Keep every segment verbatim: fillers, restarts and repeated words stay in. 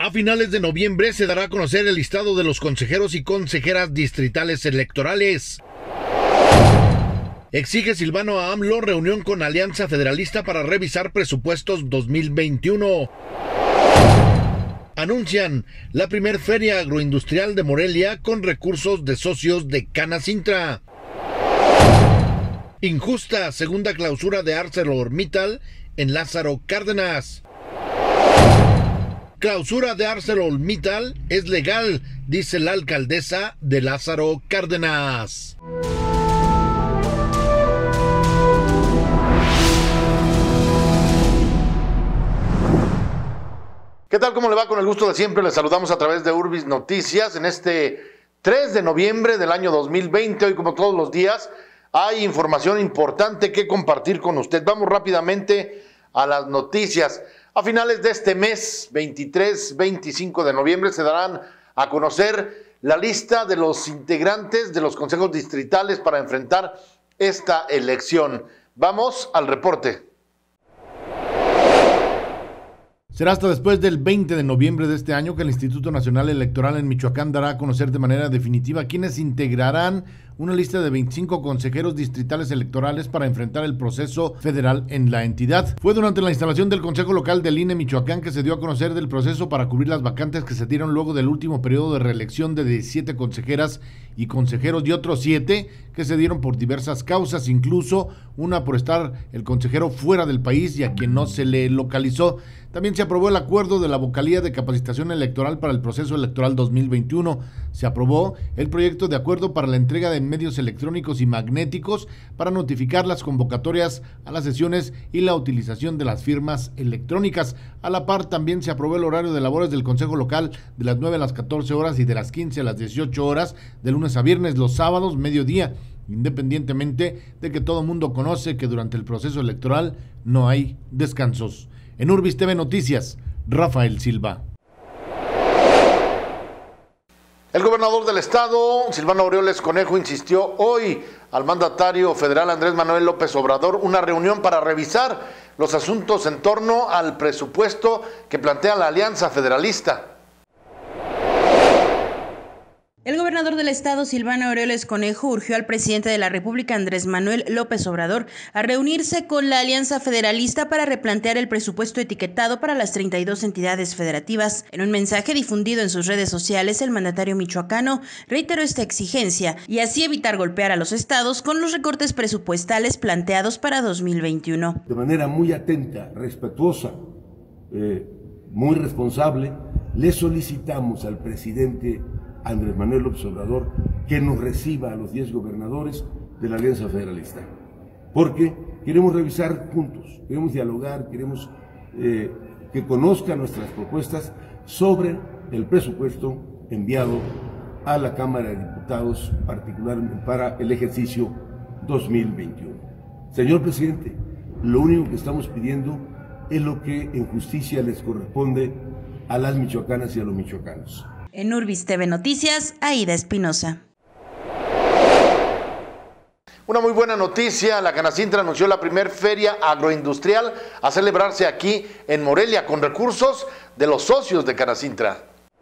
A finales de noviembre se dará a conocer el listado de los consejeros y consejeras distritales electorales. Exige Silvano a AMLO reunión con Alianza Federalista para revisar presupuestos dos mil veintiuno. Anuncian la primer feria agroindustrial de Morelia con recursos de socios de Canacintra. Injusta segunda clausura de ArcelorMittal en Lázaro Cárdenas. Clausura de ArcelorMittal es legal, dice la alcaldesa de Lázaro Cárdenas. ¿Qué tal? ¿Cómo le va? Con el gusto de siempre, les saludamos a través de Urbis Noticias en este tres de noviembre del año dos mil veinte. Hoy, como todos los días, hay información importante que compartir con usted. Vamos rápidamente a las noticias. A finales de este mes, veintitrés, veinticinco de noviembre, se darán a conocer la lista de los integrantes de los consejos distritales para enfrentar esta elección. Vamos al reporte. Será hasta después del veinte de noviembre de este año que el Instituto Nacional Electoral en Michoacán dará a conocer de manera definitiva quiénes integrarán una lista de veinticinco consejeros distritales electorales para enfrentar el proceso federal en la entidad. Fue durante la instalación del Consejo Local del I N E Michoacán que se dio a conocer del proceso para cubrir las vacantes que se dieron luego del último periodo de reelección de diecisiete consejeras y consejeros y otros siete que se dieron por diversas causas, incluso una por estar el consejero fuera del país y a quien no se le localizó. También se aprobó el acuerdo de la Vocalía de Capacitación Electoral para el proceso electoral dos mil veintiuno. Se aprobó el proyecto de acuerdo para la entrega de medios electrónicos y magnéticos para notificar las convocatorias a las sesiones y la utilización de las firmas electrónicas. A la par también se aprobó el horario de labores del Consejo Local de las nueve a las catorce horas y de las quince a las dieciocho horas, de lunes a viernes, los sábados, mediodía, independientemente de que todo mundo conoce que durante el proceso electoral no hay descansos. En Urbis T V Noticias, Rafael Silva. El gobernador del estado, Silvano Aureoles Conejo, insistió hoy al mandatario federal Andrés Manuel López Obrador una reunión para revisar los asuntos en torno al presupuesto que plantea la Alianza Federalista. El gobernador del estado, Silvano Aureoles Conejo, urgió al presidente de la República, Andrés Manuel López Obrador, a reunirse con la Alianza Federalista para replantear el presupuesto etiquetado para las treinta y dos entidades federativas. En un mensaje difundido en sus redes sociales, el mandatario michoacano reiteró esta exigencia y así evitar golpear a los estados con los recortes presupuestales planteados para dos mil veintiuno. De manera muy atenta, respetuosa, eh, muy responsable, le solicitamos al presidente Andrés Manuel López Obrador que nos reciba a los diez gobernadores de la Alianza Federalista, porque queremos revisar juntos, queremos dialogar, queremos eh, que conozcan nuestras propuestas sobre el presupuesto enviado a la Cámara de Diputados, particularmente para el ejercicio dos mil veintiuno. Señor presidente, lo único que estamos pidiendo es lo que en justicia les corresponde a las michoacanas y a los michoacanos. En Urbis T V Noticias, Aida Espinosa. Una muy buena noticia, la Canacintra anunció la primer feria agroindustrial a celebrarse aquí en Morelia con recursos de los socios de Canacintra.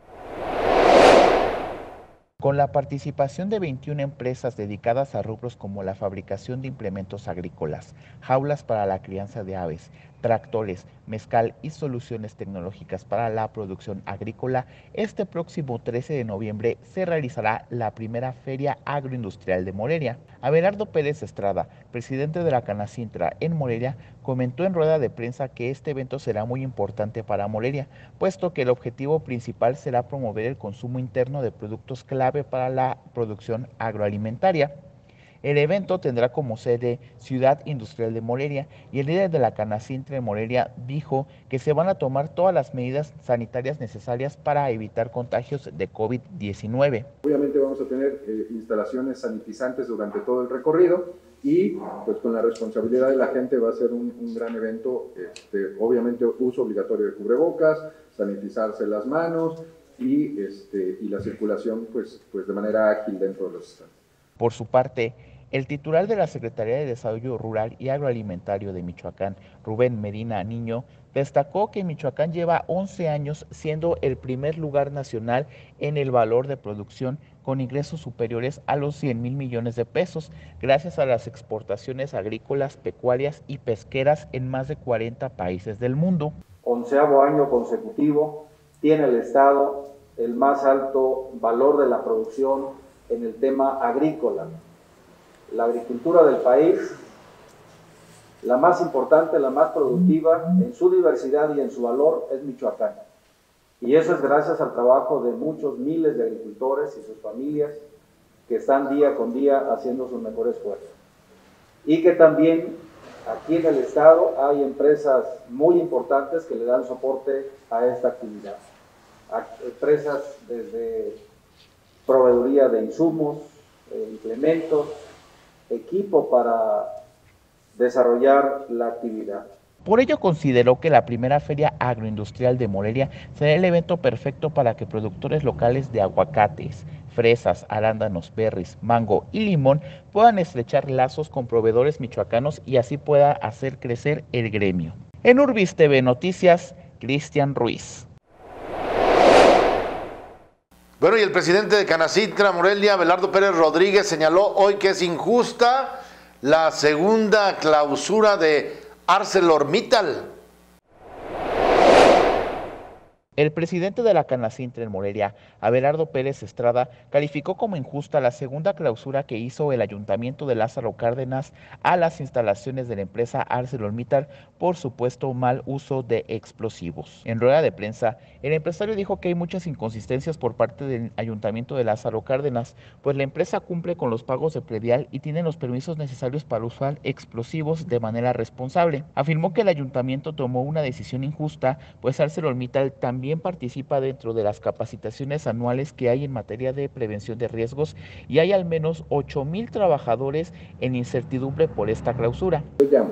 Con la participación de veintiuna empresas dedicadas a rubros como la fabricación de implementos agrícolas, jaulas para la crianza de aves, tractores, mezcal y soluciones tecnológicas para la producción agrícola, este próximo trece de noviembre se realizará la primera Feria Agroindustrial de Morelia. Abelardo Pérez Estrada, presidente de la Canacintra en Morelia, comentó en rueda de prensa que este evento será muy importante para Morelia, puesto que el objetivo principal será promover el consumo interno de productos clave para la producción agroalimentaria. El evento tendrá como sede Ciudad Industrial de Morelia y el líder de la Canacintra de Morelia dijo que se van a tomar todas las medidas sanitarias necesarias para evitar contagios de COVID diecinueve. Obviamente vamos a tener eh, instalaciones sanitizantes durante todo el recorrido y pues con la responsabilidad de la gente va a ser un, un gran evento, este, obviamente uso obligatorio de cubrebocas, sanitizarse las manos y, este, y la circulación pues, pues de manera ágil dentro de los estados. Por su parte, El titular de la Secretaría de Desarrollo Rural y Agroalimentario de Michoacán, Rubén Medina Niño, destacó que Michoacán lleva once años siendo el primer lugar nacional en el valor de producción con ingresos superiores a los cien mil millones de pesos, gracias a las exportaciones agrícolas, pecuarias y pesqueras en más de cuarenta países del mundo. Onceavo año consecutivo tiene el Estado el más alto valor de la producción en el tema agrícola. La agricultura del país, la más importante, la más productiva en su diversidad y en su valor, es Michoacán. Y eso es gracias al trabajo de muchos miles de agricultores y sus familias que están día con día haciendo su mejor esfuerzo. Y que también aquí en el Estado hay empresas muy importantes que le dan soporte a esta actividad. Empresas desde proveeduría de insumos, eh, implementos, equipo para desarrollar la actividad. Por ello consideró que la primera Feria Agroindustrial de Morelia será el evento perfecto para que productores locales de aguacates, fresas, arándanos, berries, mango y limón puedan estrechar lazos con proveedores michoacanos y así pueda hacer crecer el gremio. En Urbis T V Noticias, Cristian Ruiz. Bueno, y el presidente de Canacintra Morelia, Abelardo Pérez Rodríguez, señaló hoy que es injusta la segunda clausura de ArcelorMittal. El presidente de la Canacintra en Morelia, Abelardo Pérez Estrada, calificó como injusta la segunda clausura que hizo el Ayuntamiento de Lázaro Cárdenas a las instalaciones de la empresa ArcelorMittal por supuesto mal uso de explosivos. En rueda de prensa, el empresario dijo que hay muchas inconsistencias por parte del Ayuntamiento de Lázaro Cárdenas, pues la empresa cumple con los pagos de predial y tiene los permisos necesarios para usar explosivos de manera responsable. Afirmó que el Ayuntamiento tomó una decisión injusta, pues ArcelorMittal también participa dentro de las capacitaciones anuales que hay en materia de prevención de riesgos y hay al menos ocho mil trabajadores en incertidumbre por esta clausura. Yo llamo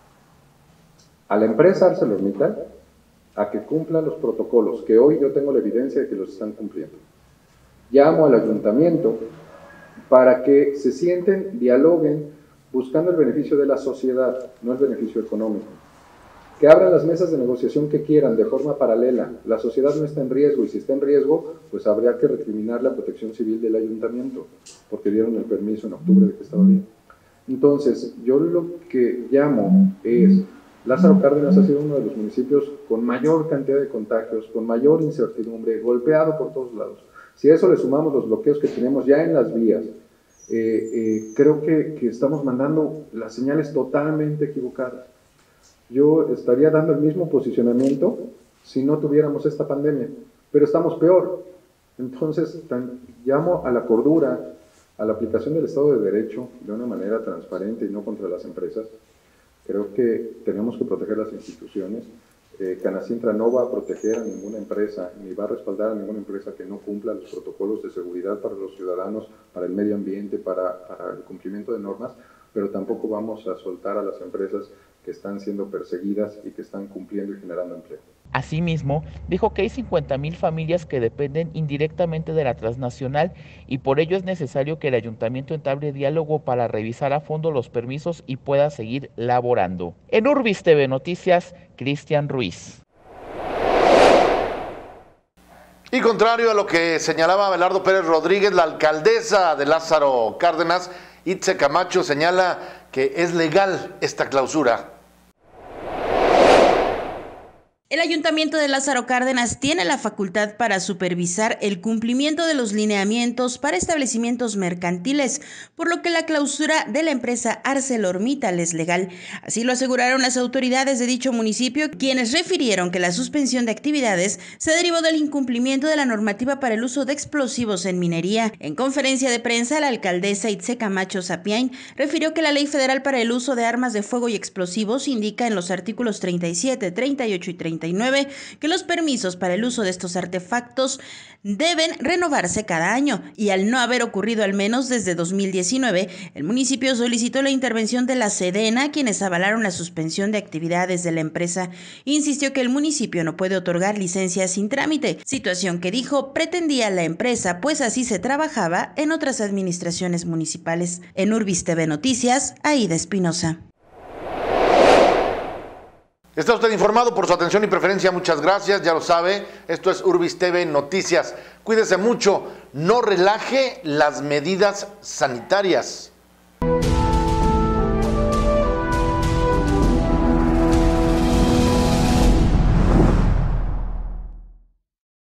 a la empresa ArcelorMittal a que cumpla los protocolos, que hoy yo tengo la evidencia de que los están cumpliendo. Llamo al ayuntamiento para que se sienten, dialoguen, buscando el beneficio de la sociedad, no el beneficio económico. Que abran las mesas de negociación que quieran de forma paralela. La sociedad no está en riesgo y si está en riesgo, pues habría que recriminar la protección civil del ayuntamiento, porque dieron el permiso en octubre de que estaba bien. Entonces, yo lo que llamo es, Lázaro Cárdenas ha sido uno de los municipios con mayor cantidad de contagios, con mayor incertidumbre, golpeado por todos lados. Si a eso le sumamos los bloqueos que tenemos ya en las vías, eh, eh, creo que, que estamos mandando las señales totalmente equivocadas. Yo estaría dando el mismo posicionamiento si no tuviéramos esta pandemia, pero estamos peor. Entonces, tan, llamo a la cordura, a la aplicación del Estado de Derecho de una manera transparente y no contra las empresas. Creo que tenemos que proteger las instituciones. Eh, Canacintra no va a proteger a ninguna empresa, ni va a respaldar a ninguna empresa que no cumpla los protocolos de seguridad para los ciudadanos, para el medio ambiente, para, para el cumplimiento de normas, pero tampoco vamos a soltar a las empresas que están siendo perseguidas y que están cumpliendo y generando empleo. Asimismo, dijo que hay cincuenta mil familias que dependen indirectamente de la transnacional y por ello es necesario que el ayuntamiento entable diálogo para revisar a fondo los permisos y pueda seguir laborando. En Urbis T V Noticias, Cristian Ruiz. Y contrario a lo que señalaba Abelardo Pérez Rodríguez, la alcaldesa de Lázaro Cárdenas, Itze Camacho, señala que es legal esta clausura. El Ayuntamiento de Lázaro Cárdenas tiene la facultad para supervisar el cumplimiento de los lineamientos para establecimientos mercantiles, por lo que la clausura de la empresa ArcelorMittal es legal. Así lo aseguraron las autoridades de dicho municipio, quienes refirieron que la suspensión de actividades se derivó del incumplimiento de la normativa para el uso de explosivos en minería. En conferencia de prensa, la alcaldesa Itze Camacho Sapiain refirió que la Ley Federal para el Uso de Armas de Fuego y Explosivos indica en los artículos treinta y siete, treinta y ocho y treinta y nueve que los permisos para el uso de estos artefactos deben renovarse cada año, y al no haber ocurrido al menos desde dos mil diecinueve, el municipio solicitó la intervención de la Sedena, quienes avalaron la suspensión de actividades de la empresa. Insistió que el municipio no puede otorgar licencias sin trámite, situación que dijo pretendía la empresa, pues así se trabajaba en otras administraciones municipales. En Urbis T V Noticias, Aida Espinosa. Está usted informado. Por su atención y preferencia, muchas gracias. Ya lo sabe, esto es Urbis T V Noticias. Cuídese mucho, no relaje las medidas sanitarias.